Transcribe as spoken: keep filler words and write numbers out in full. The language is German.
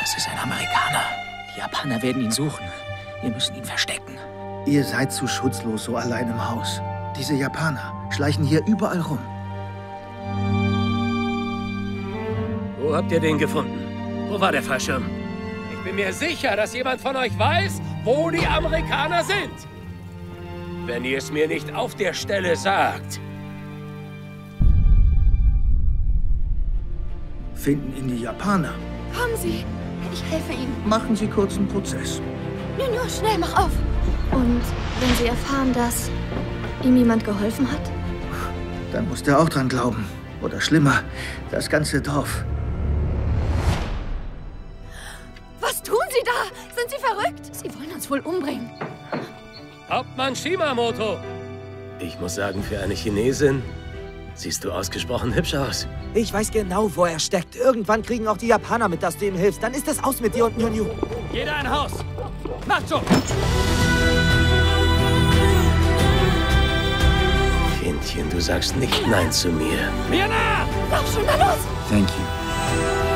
Das ist ein Amerikaner. Die Japaner werden ihn suchen. Wir müssen ihn verstecken. Ihr seid zu schutzlos so allein im Haus. Diese Japaner schleichen hier überall rum. Wo habt ihr den gefunden? Wo war der Fallschirm? Ich bin mir sicher, dass jemand von euch weiß, wo die Amerikaner sind. Wenn ihr es mir nicht auf der Stelle sagt. Finden ihn die Japaner. Kommen Sie, ich helfe Ihnen. Machen Sie kurz einen Prozess. Nur, nur, schnell, mach auf. Und wenn Sie erfahren, dass ihm jemand geholfen hat? Dann muss der auch dran glauben. Oder schlimmer, das ganze Dorf. Was tun Sie da? Sind Sie verrückt? Sie wollen uns wohl umbringen. Hauptmann Shimamoto. Ich muss sagen, für eine Chinesin siehst du ausgesprochen hübsch aus. Ich weiß genau, wo er steckt. Irgendwann kriegen auch die Japaner mit, dass du ihm hilfst. Dann ist es aus mit dir und Nyu-Nyu. Jeder ein Haus. Macht schon! Kindchen, du sagst nicht Nein zu mir. Lauf schon, na los! Thank you.